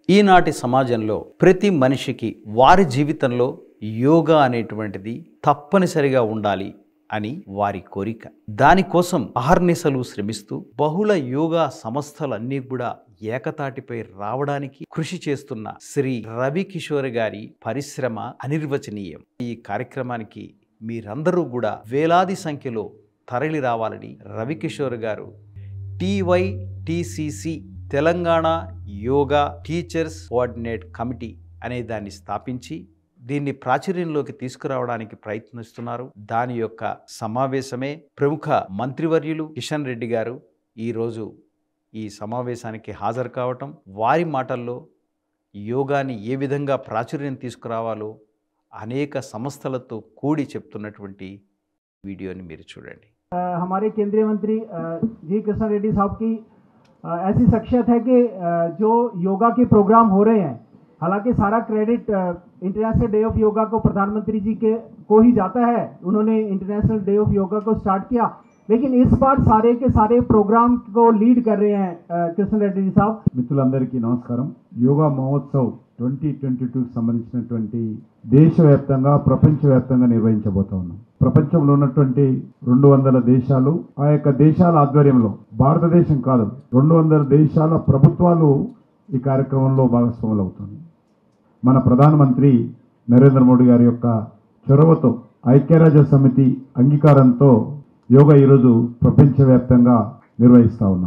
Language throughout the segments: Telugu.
ఈనాటి సమాజంలో ప్రతి మనిషికి వారి జీవితంలో యోగా అనేటువంటిది తప్పనిసరిగా ఉండాలి అని వారి కోరిక. దానికోసం అహర్నిశలు శ్రమిస్తూ బహుళ యోగా సంస్థలన్నీ కూడా ఏకతాటిపై రావడానికి కృషి చేస్తున్న శ్రీ రవికిషోర్ గారి పరిశ్రమ అనిర్వచనీయం. ఈ కార్యక్రమానికి మీరందరూ కూడా వేలాది సంఖ్యలో తరలి రావాలని రవికిషోర్ గారు TYTCC Telangana yoga teachers coordinate committee అనే దాన్ని స్థాపించి దీన్ని ప్రాచుర్యంలోకి తీసుకురావడానికి ప్రయత్నిస్తున్నారు. దాని యొక్క సమావేశమే ప్రముఖ మంత్రివర్యులు కిషన్ రెడ్డి గారు ఈరోజు ఈ సమావేశానికి హాజరు కావటం, వారి మాటల్లో యోగాని ఏ విధంగా ప్రాచుర్యం తీసుకురావాలో అనేక సంస్థలతో కూడి చెప్తున్నటువంటి వీడియోని మీరు చూడండి. हमारे केंद्रीय मंत्री जी किशन रेड्डी साहब की ऐसी शख्सियत है कि जो योगा के प्रोग्राम हो रहे हैं, हालांकि सारा credit international day of yoga को प्रधानमंत्री जी के को ही जाता है। उन्होंने इंटरनेशनल डे ऑफ योगा को स्टार्ट किया, लेकिन इस बार सारे के सारे प्रोग्राम को लीड कर रहे हैं किशन रेड्डी जी साहब. మిత్రులందరికీ నమస్కారం. యోగా మహోత్సవ్ 2022కి సంబంధించినటువంటి దేశవ్యాప్తంగా ప్రపంచవ్యాప్తంగా నిర్వహించబోతా ఉన్నాం. ప్రపంచంలో ఉన్నటువంటి 200 దేశాలు, ఆ యొక్క దేశాల ఆధ్వర్యంలో, భారతదేశం కాదు 200 దేశాల ప్రభుత్వాలు ఈ కార్యక్రమంలో భాగస్వాములు అవుతుంది. మన ప్రధానమంత్రి నరేంద్ర మోడీ గారి యొక్క చొరవతో, ఐక్యరాజ్య సమితి అంగీకారంతో యోగా ఈరోజు ప్రపంచవ్యాప్తంగా నిర్వహిస్తూ ఉన్నాం.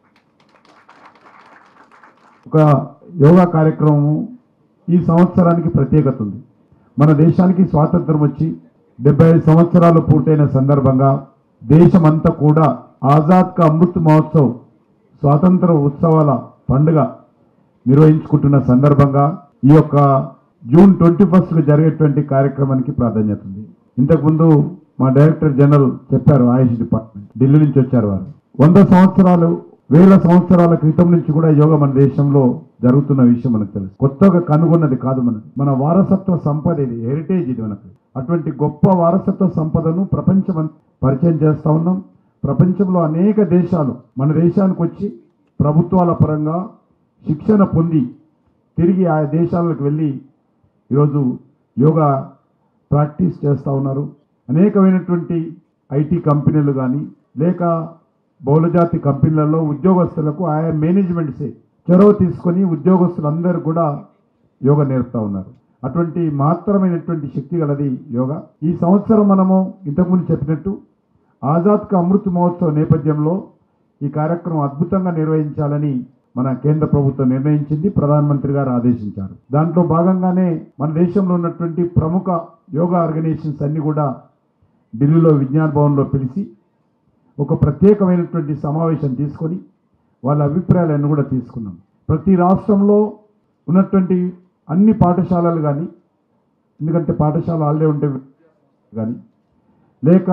ఒక యోగా కార్యక్రమం ఈ సంవత్సరానికి ప్రత్యేకత ఉంది. మన దేశానికి స్వాతంత్రం వచ్చి 75 సంవత్సరాలు పూర్తయిన సందర్భంగా దేశమంతా కూడా ఆజాద్ కా అమృత్ మహోత్సవ్ స్వాతంత్ర ఉత్సవాల పండుగ నిర్వహించుకుంటున్న సందర్భంగా ఈ యొక్క జూన్ 21కు జరిగేటువంటి కార్యక్రమానికి ప్రాధాన్యత ఉంది. ఇంతకుముందు మా డైరెక్టర్ జనరల్ చెప్పారు, ఆయుష్ డిపార్ట్మెంట్ ఢిల్లీ నుంచి వచ్చారు. వారు 100 సంవత్సరాలు 1000 సంవత్సరాల క్రితం నుంచి కూడా యోగా మన దేశంలో జరుగుతున్న విషయం మనకు తెలుసు. కొత్తగా కనుగొన్నది కాదు. మన వారసత్వ సంపద ఇది, హెరిటేజ్ ఇది మనకు. అటువంటి గొప్ప వారసత్వ సంపదను ప్రపంచం పరిచయం చేస్తూ ఉన్నాం. ప్రపంచంలో అనేక దేశాలు మన దేశానికి వచ్చి ప్రభుత్వాల పరంగా శిక్షణ పొంది తిరిగి ఆ దేశాలకు వెళ్ళి ఈరోజు యోగా ప్రాక్టీస్ చేస్తూ ఉన్నారు. అనేకమైనటువంటి ఐటీ కంపెనీలు కానీ లేక బహుళజాతి కంపెనీలలో ఉద్యోగస్తులకు ఆయా మేనేజ్మెంట్సే చొరవ తీసుకొని ఉద్యోగస్తులందరూ కూడా యోగా నేర్పుతూ ఉన్నారు. అటువంటి మహత్తరమైనటువంటి శక్తి గలది యోగా. ఈ సంవత్సరం మనము ఇంతకుముందు చెప్పినట్టు ఆజాద్ కా అమృత్ మహోత్సవ్ నేపథ్యంలో ఈ కార్యక్రమం అద్భుతంగా నిర్వహించాలని మన కేంద్ర ప్రభుత్వం నిర్ణయించింది, ప్రధానమంత్రి గారు ఆదేశించారు. దాంట్లో భాగంగానే మన దేశంలో ఉన్నటువంటి ప్రముఖ యోగా ఆర్గనైజేషన్స్ అన్ని కూడా ఢిల్లీలో విజ్ఞాన్ భవన్లో పిలిచి ఒక ప్రత్యేకమైనటువంటి సమావేశం తీసుకొని వాళ్ళ అభిప్రాయాలను కూడా తీసుకున్నాం. ప్రతి రాష్ట్రంలో ఉన్నటువంటి అన్ని పాఠశాలలు కానీ, ఎందుకంటే పాఠశాల ఆల్రెడీ ఉంటే కానీ లేక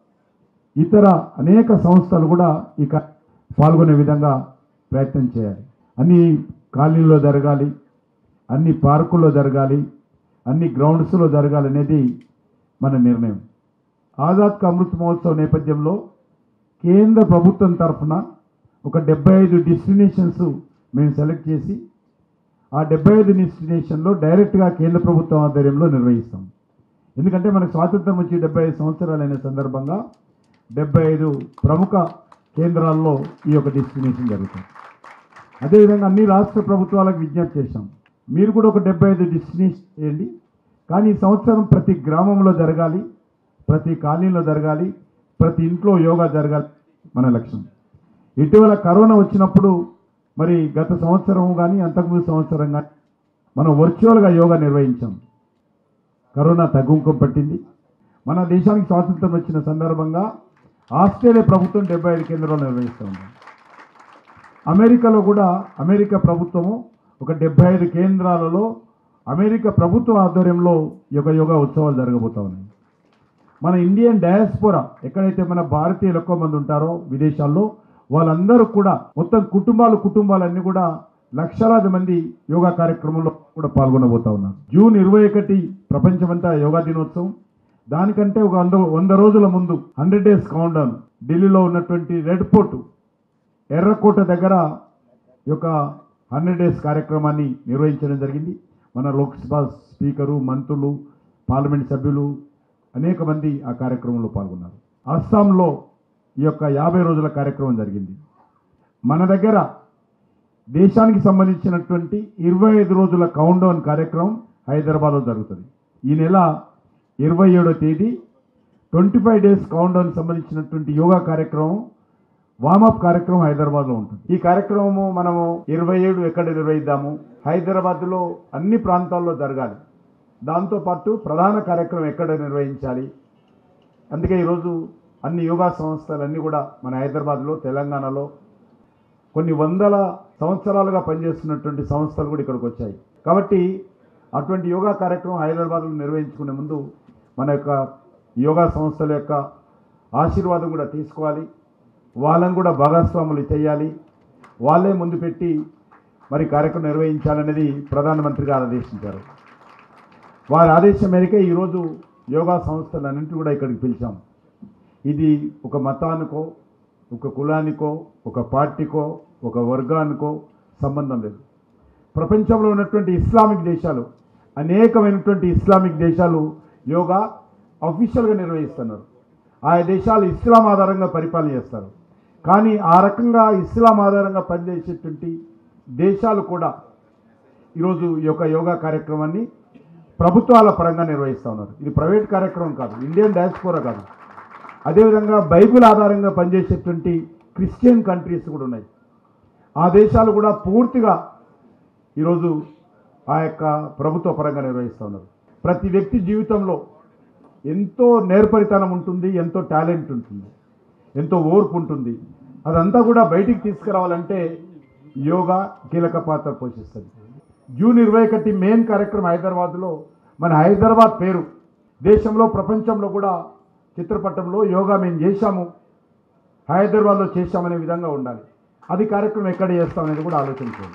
ఇతర అనేక సంస్థలు కూడా ఈ పాల్గొనే విధంగా ప్రయత్నం చేయాలి. అన్ని కాలనీలో జరగాలి, అన్ని పార్కుల్లో జరగాలి, అన్ని గ్రౌండ్స్లో జరగాలి అనేది మన నిర్ణయం. ఆజాద్ కా అమృత్ మహోత్సవ్ నేపథ్యంలో కేంద్ర ప్రభుత్వం తరఫున ఒక 75 డెస్టినేషన్స్ మేము సెలెక్ట్ చేసి ఆ 75 డెస్టినేషన్లో డైరెక్ట్గా కేంద్ర ప్రభుత్వం ఆధ్వర్యంలో నిర్వహిస్తాం. ఎందుకంటే మనకు స్వాతంత్రం వచ్చి 75 సంవత్సరాలైన సందర్భంగా 75 ప్రముఖ కేంద్రాల్లో ఈ యొక్క డెస్టినేషన్ జరుగుతుంది. అదేవిధంగా అన్ని రాష్ట్ర ప్రభుత్వాలకు విజ్ఞప్తి చేశాం, మీరు కూడా ఒక 75 డెస్టినేషన్ చేయండి. కానీ ఈ సంవత్సరం ప్రతి గ్రామంలో జరగాలి, ప్రతి కాలనీలో జరగాలి, ప్రతి ఇంట్లో యోగా జరగాలి మన లక్ష్యం. ఇటీవల కరోనా వచ్చినప్పుడు మరి గత సంవత్సరం కానీ అంతకుముందు సంవత్సరం కానీ మనం వర్చువల్గా యోగా నిర్వహించాం. కరోనా తగ్గుముఖం పట్టింది. మన దేశానికి స్వాతంత్రం వచ్చిన సందర్భంగా ఆస్ట్రేలియా ప్రభుత్వం 75 కేంద్రాలు నిర్వహిస్తూ ఉంది. అమెరికాలో కూడా అమెరికా ప్రభుత్వము ఒక 75 కేంద్రాలలో అమెరికా ప్రభుత్వ ఆధ్వర్యంలో యోగా ఉత్సవాలు జరగబోతూ ఉన్నాయి. మన ఇండియన్ డయాస్పోరా ఎక్కడైతే మన భారతీయులు ఎక్కువ మంది ఉంటారో విదేశాల్లో, వాళ్ళందరూ కూడా మొత్తం కుటుంబాలన్నీ కూడా లక్షలాది మంది యోగా కార్యక్రమంలో కూడా పాల్గొనబోతా ఉన్నారు. జూన్ 21 ప్రపంచమంతా యోగా దినోత్సవం. దానికంటే ఒక 100 రోజుల ముందు 100 days కౌంట్డౌన్ ఢిల్లీలో ఉన్నటువంటి రెడ్ ఫోర్ట్ ఎర్రకోట దగ్గర యొక్క 100 డేస్ కార్యక్రమాన్ని నిర్వహించడం జరిగింది. మన లోక్సభ స్పీకరు, మంత్రులు, పార్లమెంట్ సభ్యులు అనేక మంది ఆ కార్యక్రమంలో పాల్గొన్నారు. అస్సాంలో ఈ యొక్క 50 రోజుల కార్యక్రమం జరిగింది. మన దగ్గర దేశానికి సంబంధించినటువంటి 25 రోజుల కౌంట్డౌన్ కార్యక్రమం హైదరాబాద్లో జరుగుతుంది. ఈ నెల 27వ తేదీ 25 డేస్ కౌంట్డౌన్ సంబంధించినటువంటి యోగా కార్యక్రమం, వామప్ కార్యక్రమం హైదరాబాద్లో ఉంటుంది. ఈ కార్యక్రమము మనము 27 ఎక్కడ నిర్వహిద్దాము, హైదరాబాద్లో అన్ని ప్రాంతాల్లో జరగాలి. దాంతోపాటు ప్రధాన కార్యక్రమం ఎక్కడ నిర్వహించాలి. అందుకే ఈరోజు అన్ని యోగా సంస్థలన్నీ కూడా మన హైదరాబాద్లో, తెలంగాణలో కొన్ని వందల సంవత్సరాలుగా పనిచేస్తున్నటువంటి సంస్థలు కూడా ఇక్కడికి వచ్చాయి. కాబట్టి అటువంటి యోగా కార్యక్రమం హైదరాబాద్లో నిర్వహించుకునే ముందు మన యొక్క యోగా సంస్థల యొక్క ఆశీర్వాదం కూడా తీసుకోవాలి. వాళ్ళని కూడా భాగస్వాములు చేయాలి. వాళ్ళే ముందు పెట్టి మరి కార్యక్రమం నిర్వహించాలనేది ప్రధానమంత్రి గారు ఆదేశించారు. వారి ఆదేశం మేరకే ఈరోజు యోగా సంస్థలన్నింటినీ కూడా ఇక్కడికి పిలిచాం. ఇది ఒక మతానికో, ఒక కులానికో, ఒక పార్టీకో, ఒక వర్గానికో సంబంధం లేదు. ప్రపంచంలో ఉన్నటువంటి ఇస్లామిక్ దేశాలు, అనేకమైనటువంటి ఇస్లామిక్ దేశాలు యోగా అఫీషియల్గా నిర్వహిస్తున్నారు. ఆయా దేశాలు ఇస్లాం ఆధారంగా పరిపాలన చేస్తారు. కానీ ఆ రకంగా ఇస్లాం ఆధారంగా పనిచేసేటువంటి దేశాలు కూడా ఈరోజు ఈ యొక్క యోగా కార్యక్రమాన్ని ప్రభుత్వాల పరంగా నిర్వహిస్తూ ఉన్నారు. ఇది ప్రైవేట్ కార్యక్రమం కాదు, ఇండియన్ డయాస్పోరా కాదు. అదేవిధంగా బైబిల్ ఆధారంగా పనిచేసేటువంటి క్రిస్టియన్ కంట్రీస్ కూడా ఉన్నాయి. ఆ దేశాలు కూడా పూర్తిగా ఈరోజు ఆ యొక్క ప్రభుత్వ పరంగా నిర్వహిస్తూ ఉన్నారు. ప్రతి వ్యక్తి జీవితంలో ఎంతో నేర్పరితనం ఉంటుంది, ఎంతో టాలెంట్ ఉంటుంది, ఎంతో ఓర్పు ఉంటుంది. అదంతా కూడా బయటికి తీసుకురావాలంటే యోగా కీలక పాత్ర పోషిస్తుంది. జూన్ 21 మెయిన్ కార్యక్రమం హైదరాబాద్లో. మన హైదరాబాద్ పేరు దేశంలో, ప్రపంచంలో కూడా చిత్రపటంలో యోగా మేము చేశాము, హైదరాబాద్లో చేశామనే విధంగా ఉండాలి. అది కార్యక్రమం ఎక్కడ చేస్తామనేది కూడా ఆలోచించాలి.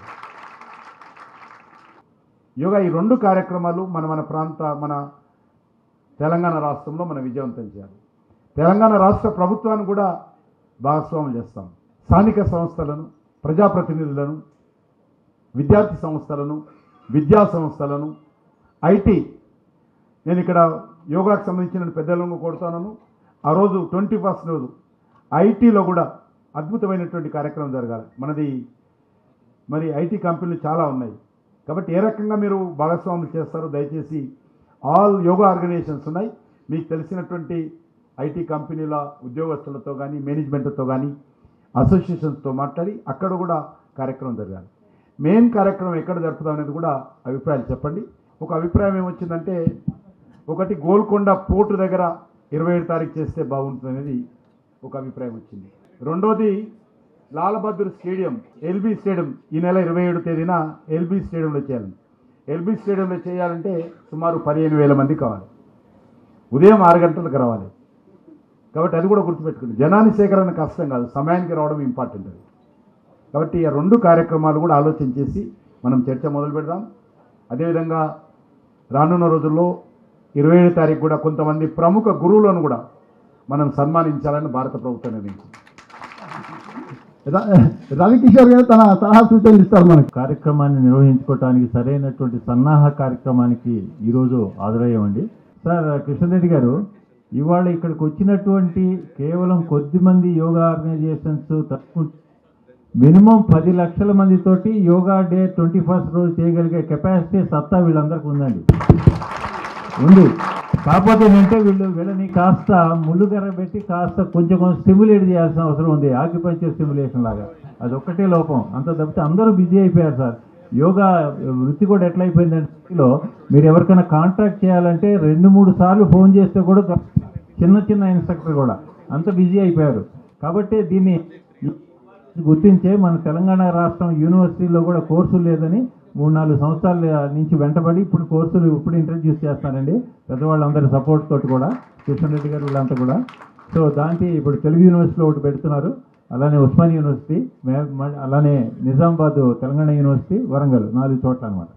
యోగా ఈ 2 కార్యక్రమాలు మన తెలంగాణ రాష్ట్రంలో మనం విజయవంతం చేయాలి. తెలంగాణ రాష్ట్ర ప్రభుత్వాన్ని కూడా భాగస్వామ్యం చేస్తాం. స్థానిక సంస్థలను, ప్రజాప్రతినిధులను, విద్యార్థి సంస్థలను, విద్యా సంస్థలను, ఐటీ. నేను ఇక్కడ యోగాకు సంబంధించిన పెద్దలను కోరుతాను. ఆ రోజు 21st రోజు ఐటీలో కూడా అద్భుతమైనటువంటి కార్యక్రమం జరగాలి. మనది మరి ఐటీ కంపెనీలు చాలా ఉన్నాయి. కాబట్టి ఏ రకంగా మీరు భాగస్వాములు చేస్తారో దయచేసి ఆల్ యోగా ఆర్గనైజేషన్స్ ఉన్నాయి. మీకు తెలిసినటువంటి ఐటీ కంపెనీల ఉద్యోగస్తులతో కానీ, మేనేజ్మెంట్తో కానీ, అసోసియేషన్స్తో మాట్లాడి అక్కడ కూడా కార్యక్రమం జరగాలి. మెయిన్ కార్యక్రమం ఎక్కడ జరుపుతాం అనేది కూడా అభిప్రాయాలు చెప్పండి. ఒక అభిప్రాయం ఏమొచ్చిందంటే, ఒకటి గోల్కొండ పోర్టు దగ్గర 27 తారీఖు చేస్తే బాగుంటుంది అనేది ఒక అభిప్రాయం వచ్చింది. రెండోది Lal Bahadur stadium, LB stadium ఈ నెల 27వ తేదీన ఎల్బీ స్టేడియంలో చేయాలి. ఎల్బీ స్టేడియంలో చేయాలంటే సుమారు 15,000 మంది కావాలి. ఉదయం 6 గంటలకు రావాలి. కాబట్టి అది కూడా గుర్తుపెట్టుకోండి. జనాన్ని సేకరణ కష్టం కాదు, సమయానికి రావడం ఇంపార్టెంట్ అది. కాబట్టి ఆ 2 కార్యక్రమాలు కూడా ఆలోచన చేసి మనం చర్చ మొదలు పెడదాం. అదేవిధంగా రానున్న రోజుల్లో 27వ తారీఖు కూడా కొంతమంది ప్రముఖ గురువులను కూడా మనం సన్మానించాలని భారత ప్రభుత్వం నిర్ణయించింది. రవికిషోర్ గారు తన సలహా సూచనలు ఇస్తారు. మనకు కార్యక్రమాన్ని నిర్వహించుకోవడానికి సరైనటువంటి సన్నాహ కార్యక్రమానికి ఈరోజు హాజరయ్యామండి. సార్ కృష్ణరెడ్డి గారు, ఇవాళ ఇక్కడికి వచ్చినటువంటి కేవలం కొద్దిమంది యోగా ఆర్గనైజేషన్స్ మినిమం 10 లక్షల మందితోటి యోగా డే 21st రోజు చేయగలిగే కెపాసిటీ, సత్తా వీళ్ళందరికీ ఉంది. కాకపోతే ఏంటంటే వీళ్ళని కాస్త ముళ్ళుగర్ర పెట్టి కాస్త కొంచెం స్టిమ్యులేట్ చేయాల్సిన అవసరం ఉంది. ఆక్యుపంచర్ స్టిమ్యులేషన్ లాగా. అది ఒక్కటే లోపం. అంత తప్పితే అందరూ బిజీ అయిపోయారు సార్. యోగా వృత్తి కూడా ఎట్లయిపోయిందంటే, మీరు ఎవరికైనా కాంటాక్ట్ చేయాలంటే 2-3 సార్లు ఫోన్ చేస్తే కూడా చిన్న ఇన్స్ట్రక్టర్ కూడా అంత బిజీ అయిపోయారు. కాబట్టి దీన్ని గుర్తించే మన తెలంగాణ రాష్ట్రం యూనివర్సిటీలో కూడా కోర్సులు లేదని 3-4 సంవత్సరాల నుంచి వెంటబడి ఇప్పుడు కోర్సులు ఇంట్రడ్యూస్ చేస్తారండి. పెద్దవాళ్ళందరి సపోర్ట్ తోటి కూడా, కృష్ణరెడ్డి గారు వీళ్ళంతా కూడా. సో దానికి ఇప్పుడు తెలుగు యూనివర్సిటీలో ఒకటి పెడుతున్నారు, అలానే ఉస్మానియా యూనివర్సిటీ, అలానే నిజామాబాద్ తెలంగాణ యూనివర్సిటీ, వరంగల్ 4 చోట్ల అనమాట.